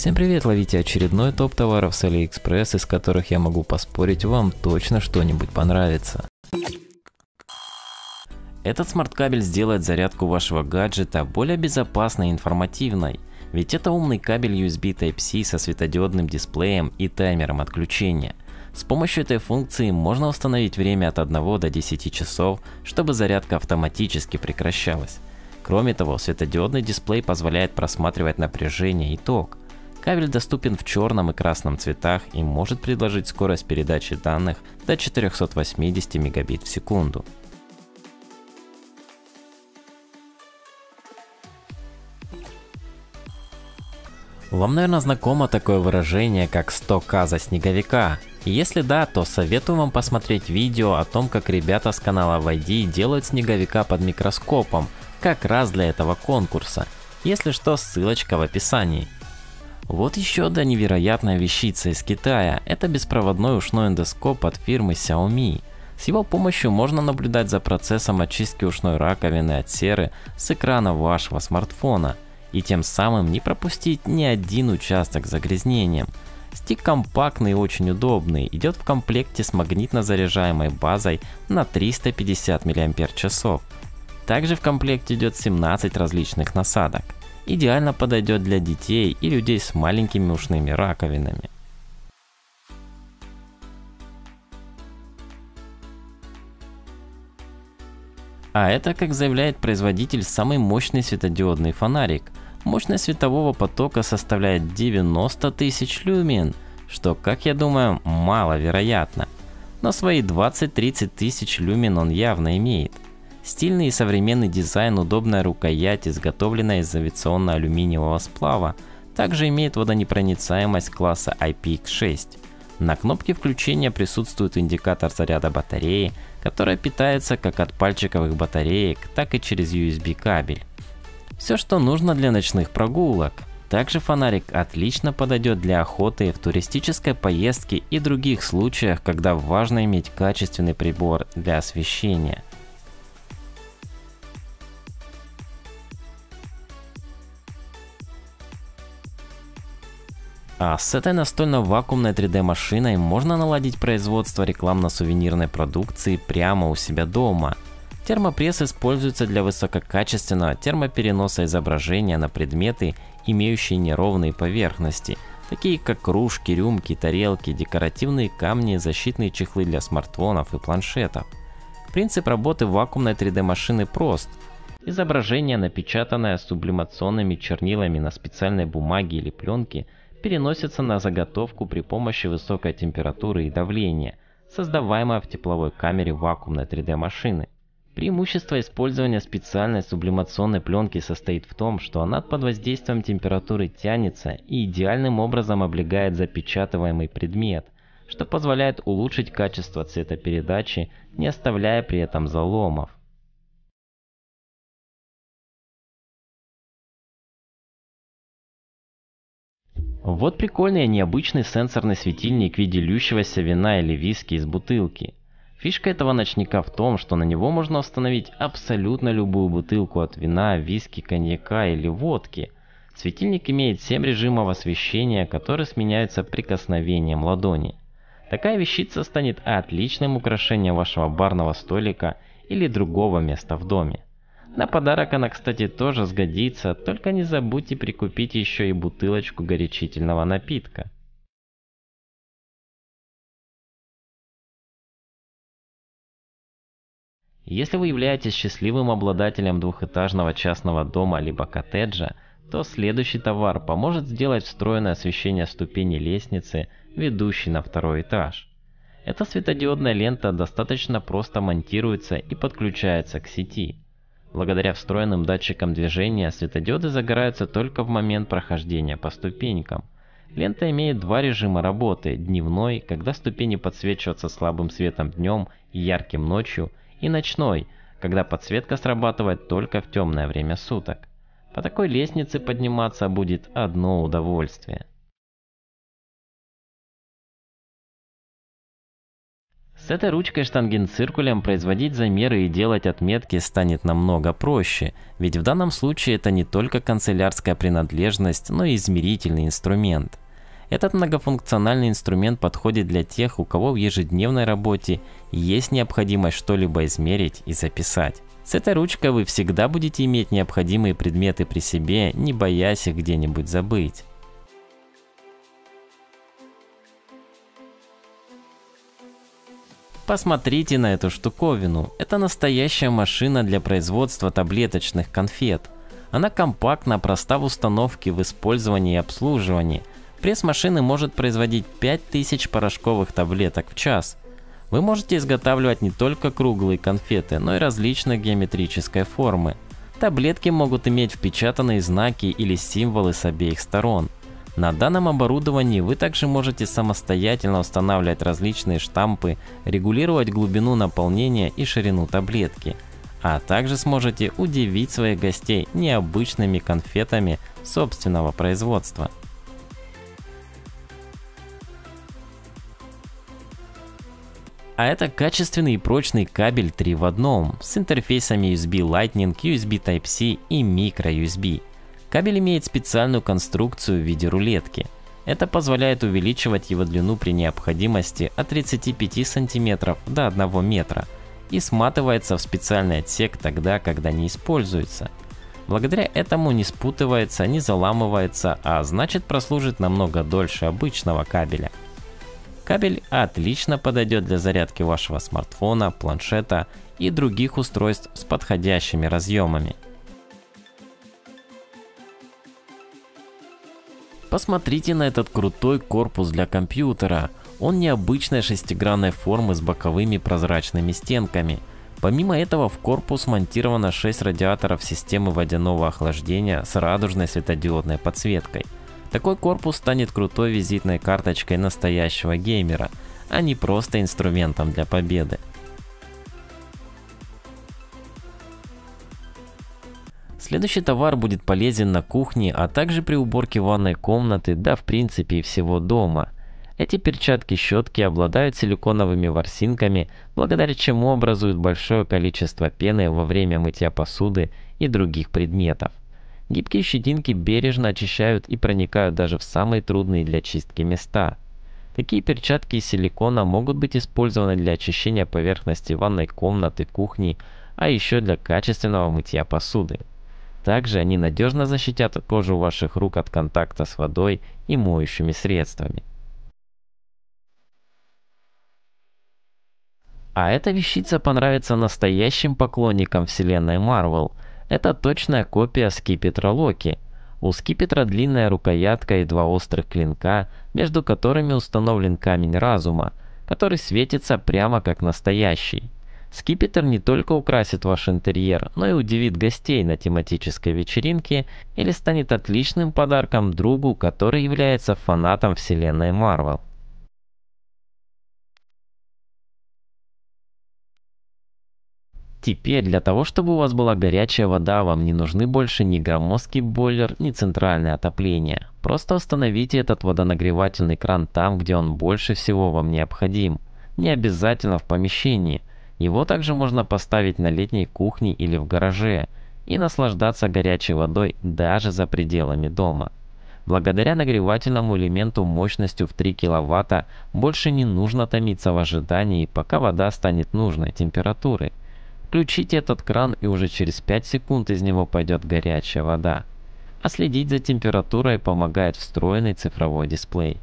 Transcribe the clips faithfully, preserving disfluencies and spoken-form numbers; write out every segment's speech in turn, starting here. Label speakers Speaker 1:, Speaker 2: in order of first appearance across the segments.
Speaker 1: Всем привет, ловите очередной топ товаров с AliExpress, из которых я могу поспорить, вам точно что-нибудь понравится. Этот смарт-кабель сделает зарядку вашего гаджета более безопасной и информативной, ведь это умный кабель ю эс би Type-C со светодиодным дисплеем и таймером отключения. С помощью этой функции можно установить время от одного до десяти часов, чтобы зарядка автоматически прекращалась. Кроме того, светодиодный дисплей позволяет просматривать напряжение и ток. Кабель доступен в черном и красном цветах и может предложить скорость передачи данных до четырёхсот восьмидесяти мегабит в секунду. Вам, наверное, знакомо такое выражение, как сто ка за снеговика. И если да, то советую вам посмотреть видео о том, как ребята с канала вай ди делают снеговика под микроскопом, как раз для этого конкурса. Если что, ссылочка в описании. Вот еще одна невероятная вещица из Китая. Это беспроводной ушной эндоскоп от фирмы Xiaomi. С его помощью можно наблюдать за процессом очистки ушной раковины от серы с экрана вашего смартфона. И тем самым не пропустить ни один участок с загрязнением. Стик компактный и очень удобный, идет в комплекте с магнитно заряжаемой базой на триста пятьдесят миллиампер-часов. Также в комплекте идет семнадцать различных насадок. Идеально подойдет для детей и людей с маленькими ушными раковинами. А это, как заявляет производитель, самый мощный светодиодный фонарик. Мощность светового потока составляет девяносто тысяч люмен, что, как я думаю, маловероятно. Но свои двадцать-тридцать тысяч люмен он явно имеет. Стильный и современный дизайн, удобная рукоять, изготовленная из авиационно-алюминиевого сплава, также имеет водонепроницаемость класса ай пи икс шесть. На кнопке включения присутствует индикатор заряда батареи, которая питается как от пальчиковых батареек, так и через ю эс би кабель. Все, что нужно для ночных прогулок. Также фонарик отлично подойдет для охоты, в туристической поездке и других случаях, когда важно иметь качественный прибор для освещения. А с этой настольно-вакуумной три дэ машиной можно наладить производство рекламно-сувенирной продукции прямо у себя дома. Термопресс используется для высококачественного термопереноса изображения на предметы, имеющие неровные поверхности, такие как кружки, рюмки, тарелки, декоративные камни, защитные чехлы для смартфонов и планшетов. Принцип работы вакуумной три дэ машины прост. Изображение, напечатанное сублимационными чернилами на специальной бумаге или пленке, переносится на заготовку при помощи высокой температуры и давления, создаваемой в тепловой камере вакуумной три дэ машины. Преимущество использования специальной сублимационной пленки состоит в том, что она под воздействием температуры тянется и идеальным образом облегает запечатываемый предмет, что позволяет улучшить качество цветопередачи, не оставляя при этом заломов. Вот прикольный и необычный сенсорный светильник в виде льющегося вина или виски из бутылки. Фишка этого ночника в том, что на него можно установить абсолютно любую бутылку от вина, виски, коньяка или водки. Светильник имеет семь режимов освещения, которые сменяются прикосновением ладони. Такая вещица станет отличным украшением вашего барного столика или другого места в доме. На подарок она, кстати, тоже сгодится, только не забудьте прикупить еще и бутылочку горячительного напитка. Если вы являетесь счастливым обладателем двухэтажного частного дома либо коттеджа, то следующий товар поможет сделать встроенное освещение ступени лестницы, ведущей на второй этаж. Эта светодиодная лента достаточно просто монтируется и подключается к сети. Благодаря встроенным датчикам движения светодиоды загораются только в момент прохождения по ступенькам. Лента имеет два режима работы: дневной, когда ступени подсвечиваются слабым светом днем и ярким ночью, и ночной, когда подсветка срабатывает только в темное время суток. По такой лестнице подниматься будет одно удовольствие. С этой ручкой штангенциркулем производить замеры и делать отметки станет намного проще, ведь в данном случае это не только канцелярская принадлежность, но и измерительный инструмент. Этот многофункциональный инструмент подходит для тех, у кого в ежедневной работе есть необходимость что-либо измерить и записать. С этой ручкой вы всегда будете иметь необходимые предметы при себе, не боясь их где-нибудь забыть. Посмотрите на эту штуковину. Это настоящая машина для производства таблеточных конфет. Она компактна, проста в установке, в использовании и обслуживании. Пресс машины может производить пять тысяч порошковых таблеток в час. Вы можете изготавливать не только круглые конфеты, но и различной геометрической формы. Таблетки могут иметь впечатанные знаки или символы с обеих сторон. На данном оборудовании вы также можете самостоятельно устанавливать различные штампы, регулировать глубину наполнения и ширину таблетки, а также сможете удивить своих гостей необычными конфетами собственного производства. А это качественный и прочный кабель три в одном с интерфейсами ю эс би Lightning, ю эс би Type-C и micro ю эс би. Кабель имеет специальную конструкцию в виде рулетки. Это позволяет увеличивать его длину при необходимости от тридцати пяти сантиметров до одного метра и сматывается в специальный отсек тогда, когда не используется. Благодаря этому не спутывается, не заламывается, а значит прослужит намного дольше обычного кабеля. Кабель отлично подойдет для зарядки вашего смартфона, планшета и других устройств с подходящими разъемами. Посмотрите на этот крутой корпус для компьютера. Он необычной шестигранной формы с боковыми прозрачными стенками. Помимо этого в корпус монтировано шесть радиаторов системы водяного охлаждения с радужной светодиодной подсветкой. Такой корпус станет крутой визитной карточкой настоящего геймера, а не просто инструментом для победы. Следующий товар будет полезен на кухне, а также при уборке ванной комнаты, да в принципе и всего дома. Эти перчатки-щетки обладают силиконовыми ворсинками, благодаря чему образуют большое количество пены во время мытья посуды и других предметов. Гибкие щетинки бережно очищают и проникают даже в самые трудные для чистки места. Такие перчатки из силикона могут быть использованы для очищения поверхности ванной комнаты, кухни, а еще для качественного мытья посуды. Также они надежно защитят кожу ваших рук от контакта с водой и моющими средствами. А эта вещица понравится настоящим поклонникам вселенной Marvel. Это точная копия скипетра Локи. У скипетра длинная рукоятка и два острых клинка, между которыми установлен камень разума, который светится прямо как настоящий. Скипетр не только украсит ваш интерьер, но и удивит гостей на тематической вечеринке или станет отличным подарком другу, который является фанатом вселенной Marvel. Теперь для того, чтобы у вас была горячая вода, вам не нужны больше ни громоздкий бойлер, ни центральное отопление. Просто установите этот водонагревательный кран там, где он больше всего вам необходим. Не обязательно в помещении. Его также можно поставить на летней кухне или в гараже и наслаждаться горячей водой даже за пределами дома. Благодаря нагревательному элементу мощностью в три киловатта больше не нужно томиться в ожидании, пока вода станет нужной температуры. Включите этот кран, и уже через пять секунд из него пойдет горячая вода. А следить за температурой помогает встроенный цифровой дисплей.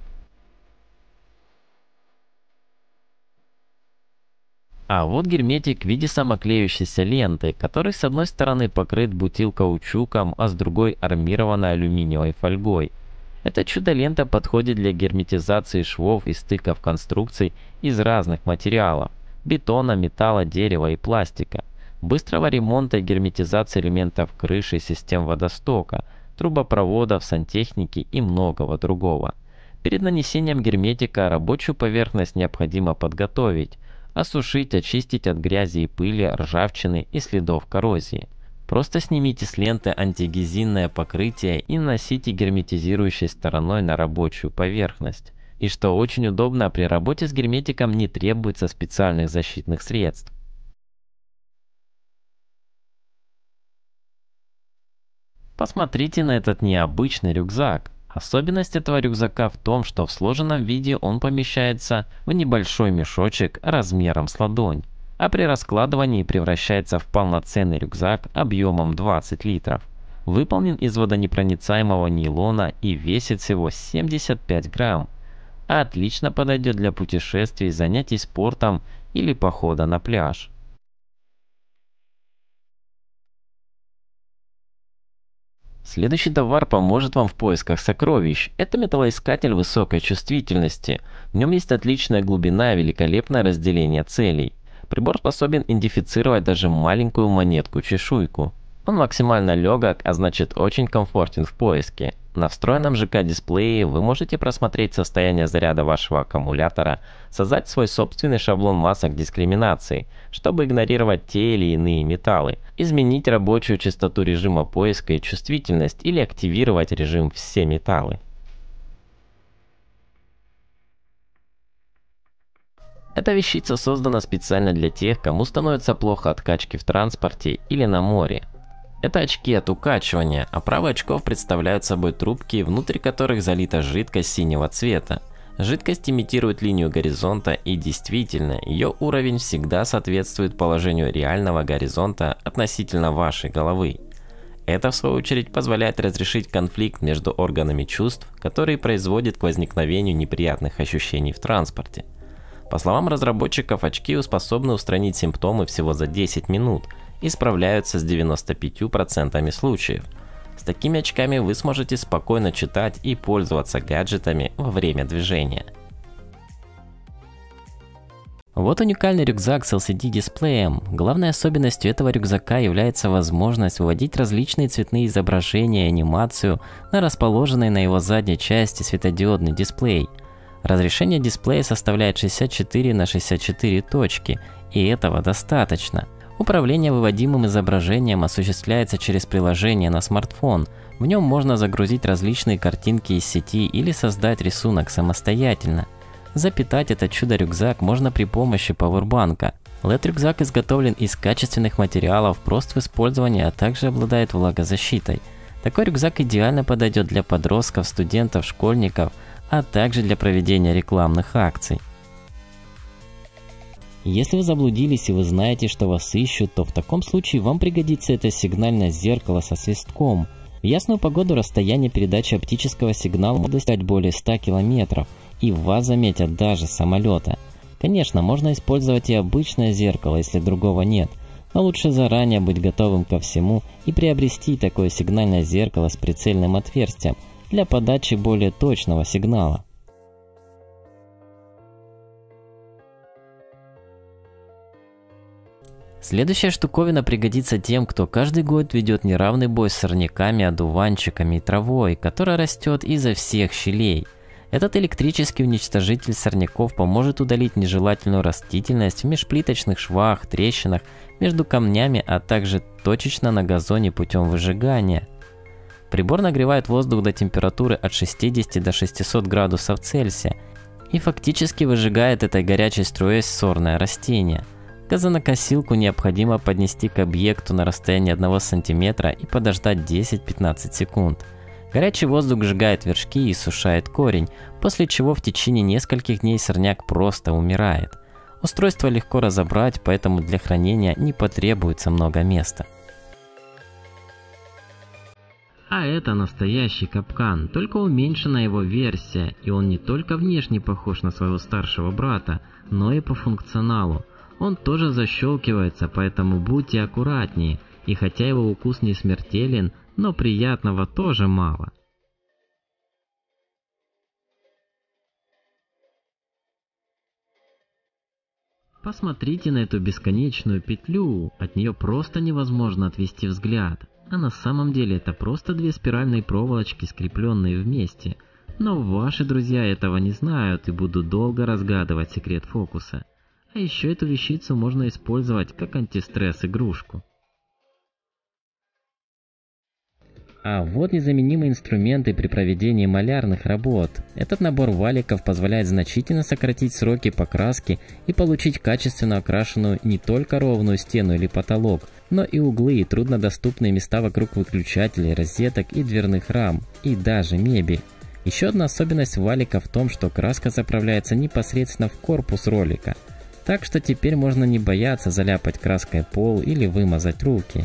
Speaker 1: А вот герметик в виде самоклеющейся ленты, который с одной стороны покрыт бутилкаучуком, а с другой армированной алюминиевой фольгой. Эта чудо-лента подходит для герметизации швов и стыков конструкций из разных материалов – бетона, металла, дерева и пластика, быстрого ремонта и герметизации элементов крыши, систем водостока, трубопроводов, сантехники и многого другого. Перед нанесением герметика рабочую поверхность необходимо подготовить, осушить, очистить от грязи и пыли, ржавчины и следов коррозии. Просто снимите с ленты антигезинное покрытие и наносите герметизирующей стороной на рабочую поверхность. и что очень удобно, при работе с герметиком не требуется специальных защитных средств. Посмотрите на этот необычный рюкзак. Особенность этого рюкзака в том, что в сложенном виде он помещается в небольшой мешочек размером с ладонь, а при раскладывании превращается в полноценный рюкзак объемом двадцать литров. Выполнен из водонепроницаемого нейлона и весит всего семьдесят пять грамм. Отлично подойдет для путешествий, занятий спортом или похода на пляж. Следующий товар поможет вам в поисках сокровищ. Это металлоискатель высокой чувствительности. В нем есть отличная глубина и великолепное разделение целей. Прибор способен идентифицировать даже маленькую монетку-чешуйку. Он максимально легок, а значит очень комфортен в поиске. На встроенном ЖК-дисплее вы можете просмотреть состояние заряда вашего аккумулятора, создать свой собственный шаблон масок дискриминации, чтобы игнорировать те или иные металлы, изменить рабочую частоту режима поиска и чувствительность или активировать режим «Все металлы». Эта вещица создана специально для тех, кому становится плохо от качки в транспорте или на море. Это очки от укачивания, оправы очков представляют собой трубки, внутрь которых залита жидкость синего цвета. Жидкость имитирует линию горизонта, и действительно, ее уровень всегда соответствует положению реального горизонта относительно вашей головы. Это в свою очередь позволяет разрешить конфликт между органами чувств, который приводит к возникновению неприятных ощущений в транспорте. По словам разработчиков, очки способны устранить симптомы всего за десять минут и справляются с девяноста пятью процентами случаев. С такими очками вы сможете спокойно читать и пользоваться гаджетами во время движения. Вот уникальный рюкзак с эл си ди-дисплеем. Главной особенностью этого рюкзака является возможность выводить различные цветные изображения и анимацию на расположенный на его задней части светодиодный дисплей. Разрешение дисплея составляет шестьдесят четыре на шестьдесят четыре точки, и этого достаточно. Управление выводимым изображением осуществляется через приложение на смартфон. В нем можно загрузить различные картинки из сети или создать рисунок самостоятельно. Запитать это чудо-рюкзак можно при помощи пауэрбанка. эл и ди-рюкзак изготовлен из качественных материалов, прост в использовании, а также обладает влагозащитой. Такой рюкзак идеально подойдет для подростков, студентов, школьников, а также для проведения рекламных акций. Если вы заблудились и вы знаете, что вас ищут, то в таком случае вам пригодится это сигнальное зеркало со свистком. В ясную погоду расстояние передачи оптического сигнала может достигать более ста километров, и вас заметят даже с самолета. Конечно, можно использовать и обычное зеркало, если другого нет, но лучше заранее быть готовым ко всему и приобрести такое сигнальное зеркало с прицельным отверстием для подачи более точного сигнала. Следующая штуковина пригодится тем, кто каждый год ведет неравный бой с сорняками, одуванчиками и травой, которая растет изо всех щелей. Этот электрический уничтожитель сорняков поможет удалить нежелательную растительность в межплиточных швах, трещинах, между камнями, а также точечно на газоне путем выжигания. Прибор нагревает воздух до температуры от шестидесяти до шестисот градусов Цельсия и фактически выжигает этой горячей струей сорное растение. Газонокосилку необходимо поднести к объекту на расстоянии одного сантиметра и подождать десять-пятнадцать секунд. Горячий воздух сжигает вершки и сушает корень, после чего в течение нескольких дней сорняк просто умирает. Устройство легко разобрать, поэтому для хранения не потребуется много места. А это настоящий капкан, только уменьшенная его версия, и он не только внешне похож на своего старшего брата, но и по функционалу. Он тоже защелкивается, поэтому будьте аккуратнее, и хотя его укус не смертелен, но приятного тоже мало. Посмотрите на эту бесконечную петлю, от нее просто невозможно отвести взгляд. А на самом деле это просто две спиральные проволочки, скрепленные вместе. Но ваши друзья этого не знают и будут долго разгадывать секрет фокуса. А еще эту вещицу можно использовать как антистресс-игрушку. А вот незаменимые инструменты при проведении малярных работ. Этот набор валиков позволяет значительно сократить сроки покраски и получить качественно окрашенную не только ровную стену или потолок, но и углы и труднодоступные места вокруг выключателей, розеток и дверных рам, и даже мебель. Еще одна особенность валика в том, что краска заправляется непосредственно в корпус ролика, так что теперь можно не бояться заляпать краской пол или вымазать руки.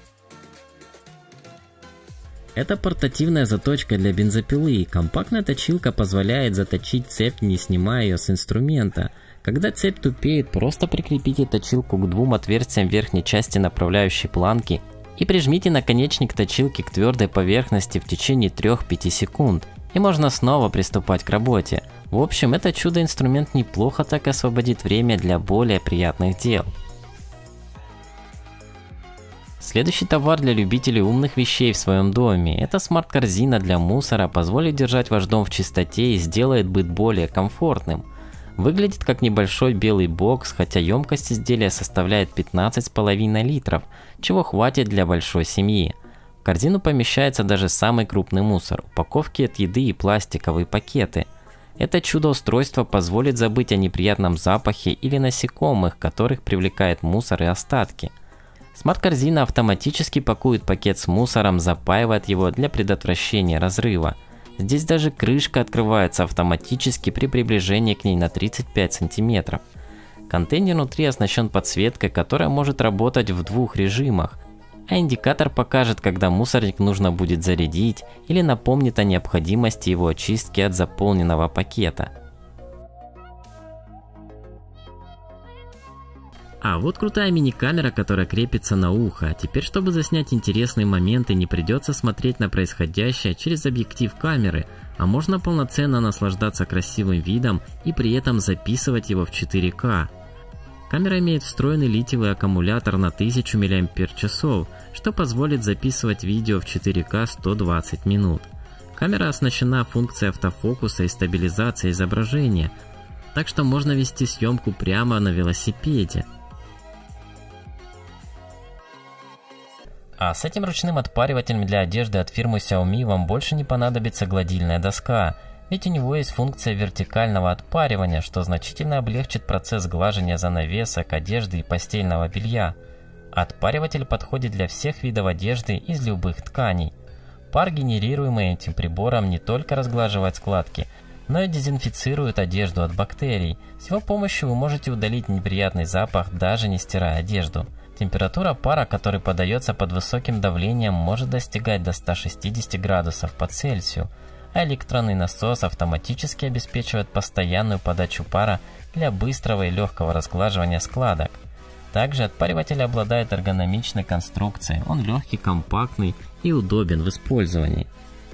Speaker 1: Это портативная заточка для бензопилы. Компактная точилка позволяет заточить цепь, не снимая ее с инструмента. Когда цепь тупеет, просто прикрепите точилку к двум отверстиям верхней части направляющей планки и прижмите наконечник точилки к твердой поверхности в течение трёх-пяти секунд. И можно снова приступать к работе. В общем, это чудо-инструмент неплохо так освободит время для более приятных дел. Следующий товар для любителей умных вещей в своем доме. Это смарт-корзина для мусора, позволит держать ваш дом в чистоте и сделает быт более комфортным. Выглядит как небольшой белый бокс, хотя емкость изделия составляет пятнадцать с половиной литров, чего хватит для большой семьи. В корзину помещается даже самый крупный мусор, упаковки от еды и пластиковые пакеты. Это чудо-устройство позволит забыть о неприятном запахе или насекомых, которых привлекает мусор и остатки. Смарт-корзина автоматически пакует пакет с мусором, запаивает его для предотвращения разрыва. Здесь даже крышка открывается автоматически при приближении к ней на тридцать пять сантиметров. Контейнер внутри оснащен подсветкой, которая может работать в двух режимах, а индикатор покажет, когда мусорник нужно будет зарядить или напомнит о необходимости его очистки от заполненного пакета. А вот крутая мини-камера, которая крепится на ухо. Теперь, чтобы заснять интересные моменты, не придется смотреть на происходящее через объектив камеры, а можно полноценно наслаждаться красивым видом и при этом записывать его в четыре ка. Камера имеет встроенный литиевый аккумулятор на тысячу миллиампер-часов, что позволит записывать видео в четыре ка сто двадцать минут. Камера оснащена функцией автофокуса и стабилизации изображения, так что можно вести съемку прямо на велосипеде. А с этим ручным отпаривателем для одежды от фирмы Xiaomi вам больше не понадобится гладильная доска, ведь у него есть функция вертикального отпаривания, что значительно облегчит процесс глажения занавесок, одежды и постельного белья. Отпариватель подходит для всех видов одежды из любых тканей. Пар, генерируемый этим прибором, не только разглаживает складки, но и дезинфицирует одежду от бактерий. С его помощью вы можете удалить неприятный запах, даже не стирая одежду. Температура пара, который подается под высоким давлением, может достигать до ста шестидесяти градусов по Цельсию, а электронный насос автоматически обеспечивает постоянную подачу пара для быстрого и легкого разглаживания складок. Также отпариватель обладает эргономичной конструкцией, он легкий, компактный и удобен в использовании.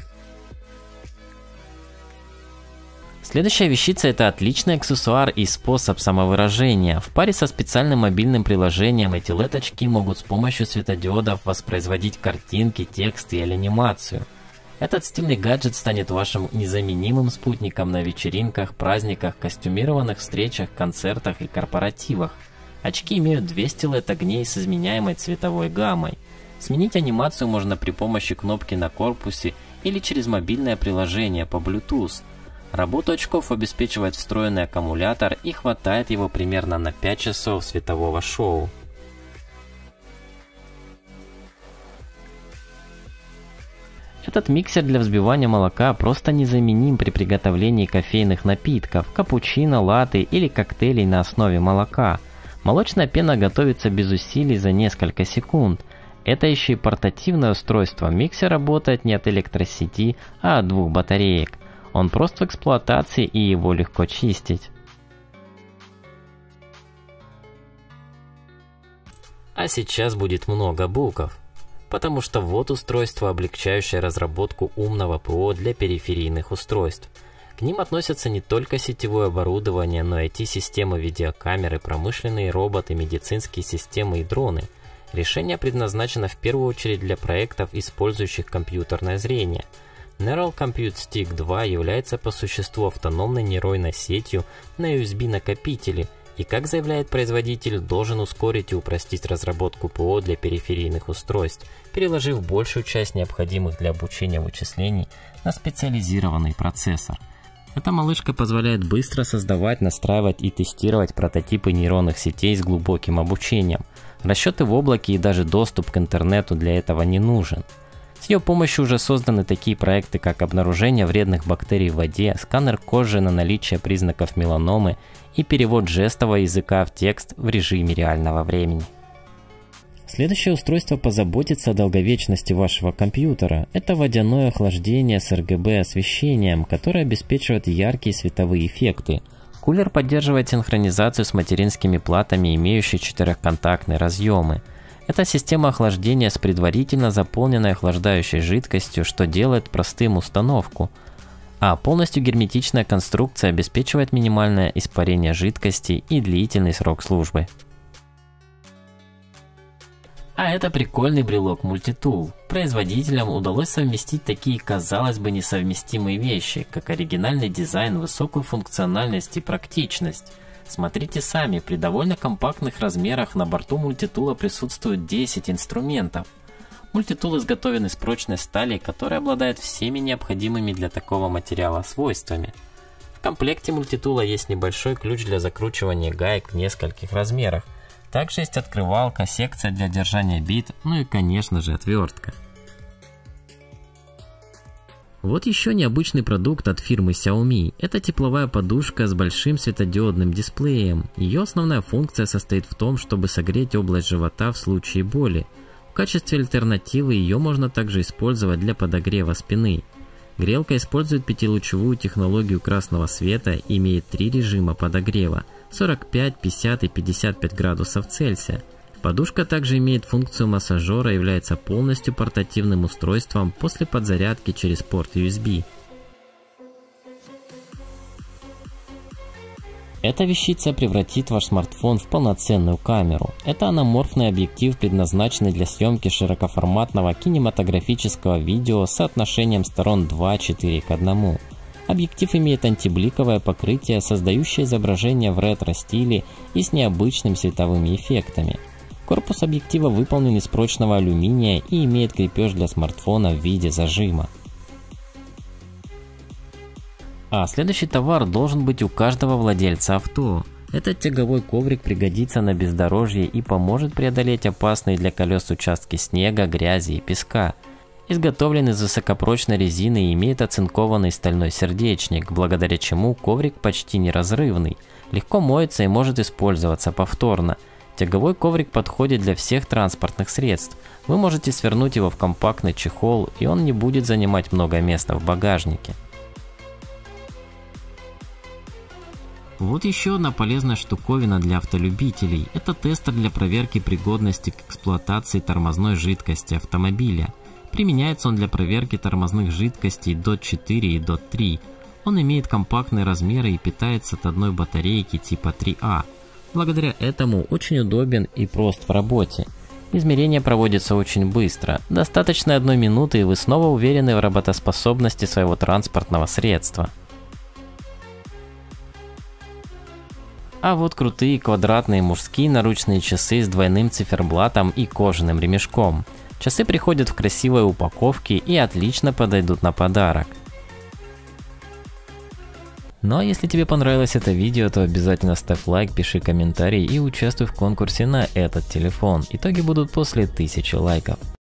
Speaker 1: Следующая вещица — это отличный аксессуар и способ самовыражения. В паре со специальным мобильным приложением эти эл и ди-очки могут с помощью светодиодов воспроизводить картинки, тексты или анимацию. Этот стильный гаджет станет вашим незаменимым спутником на вечеринках, праздниках, костюмированных встречах, концертах и корпоративах. Очки имеют двести эл и ди-огней с изменяемой цветовой гаммой. Сменить анимацию можно при помощи кнопки на корпусе или через мобильное приложение по Bluetooth. Работу очков обеспечивает встроенный аккумулятор и хватает его примерно на пять часов светового шоу. Этот миксер для взбивания молока просто незаменим при приготовлении кофейных напитков, капучино, латте или коктейлей на основе молока. Молочная пена готовится без усилий за несколько секунд. Это еще и портативное устройство. Миксер работает не от электросети, а от двух батареек. Он прост в эксплуатации и его легко чистить. А сейчас будет много букв, потому что вот устройство, облегчающее разработку умного ПО для периферийных устройств. К ним относятся не только сетевое оборудование, но и ай ти-системы, видеокамеры, промышленные роботы, медицинские системы и дроны. Решение предназначено в первую очередь для проектов, использующих компьютерное зрение. Neural Compute Stick два является по существу автономной нейронной сетью на ю эс би накопителе и, как заявляет производитель, должен ускорить и упростить разработку ПО для периферийных устройств, переложив большую часть необходимых для обучения вычислений на специализированный процессор. Эта малышка позволяет быстро создавать, настраивать и тестировать прототипы нейронных сетей с глубоким обучением. Расчеты в облаке и даже доступ к интернету для этого не нужен. С ее помощью уже созданы такие проекты, как обнаружение вредных бактерий в воде, сканер кожи на наличие признаков меланомы и перевод жестового языка в текст в режиме реального времени. Следующее устройство позаботится о долговечности вашего компьютера. Это водяное охлаждение с эр гэ бэ освещением, которое обеспечивает яркие световые эффекты. Кулер поддерживает синхронизацию с материнскими платами, имеющие четырехконтактные разъемы. Это система охлаждения с предварительно заполненной охлаждающей жидкостью, что делает простым установку. А полностью герметичная конструкция обеспечивает минимальное испарение жидкости и длительный срок службы. А это прикольный брелок Multitool. Производителям удалось совместить такие, казалось бы, несовместимые вещи, как оригинальный дизайн, высокую функциональность и практичность. Смотрите сами, при довольно компактных размерах на борту Multitool присутствует десять инструментов. Multitool изготовлен из прочной стали, которая обладает всеми необходимыми для такого материала свойствами. В комплекте Multitool есть небольшой ключ для закручивания гаек в нескольких размерах. Также есть открывалка, секция для держания бит, ну и, конечно же, отвертка. Вот еще необычный продукт от фирмы Xiaomi. Это тепловая подушка с большим светодиодным дисплеем. Ее основная функция состоит в том, чтобы согреть область живота в случае боли. В качестве альтернативы ее можно также использовать для подогрева спины. Грелка использует пятилучевую технологию красного света и имеет три режима подогрева – сорок пять, пятьдесят и пятьдесят пять градусов Цельсия. Подушка также имеет функцию массажера и является полностью портативным устройством после подзарядки через порт ю эс би. Эта вещица превратит ваш смартфон в полноценную камеру. Это анаморфный объектив, предназначенный для съемки широкоформатного кинематографического видео с соотношением сторон два четыре к одному. Объектив имеет антибликовое покрытие, создающее изображение в ретро-стиле и с необычными световыми эффектами. Корпус объектива выполнен из прочного алюминия и имеет крепеж для смартфона в виде зажима. А следующий товар должен быть у каждого владельца авто. Этот тяговой коврик пригодится на бездорожье и поможет преодолеть опасные для колес участки снега, грязи и песка. Изготовлен из высокопрочной резины и имеет оцинкованный стальной сердечник, благодаря чему коврик почти неразрывный, легко моется и может использоваться повторно. Тяговой коврик подходит для всех транспортных средств. Вы можете свернуть его в компактный чехол, и он не будет занимать много места в багажнике. Вот еще одна полезная штуковина для автолюбителей. Это тестер для проверки пригодности к эксплуатации тормозной жидкости автомобиля. Применяется он для проверки тормозных жидкостей дот четыре и дот три. Он имеет компактные размеры и питается от одной батарейки типа три а. Благодаря этому очень удобен и прост в работе. Измерение проводится очень быстро. Достаточно одной минуты, и вы снова уверены в работоспособности своего транспортного средства. А вот крутые квадратные мужские наручные часы с двойным циферблатом и кожаным ремешком. Часы приходят в красивой упаковке и отлично подойдут на подарок. Ну а если тебе понравилось это видео, то обязательно ставь лайк, пиши комментарий и участвуй в конкурсе на этот телефон. Итоги будут после тысячи лайков.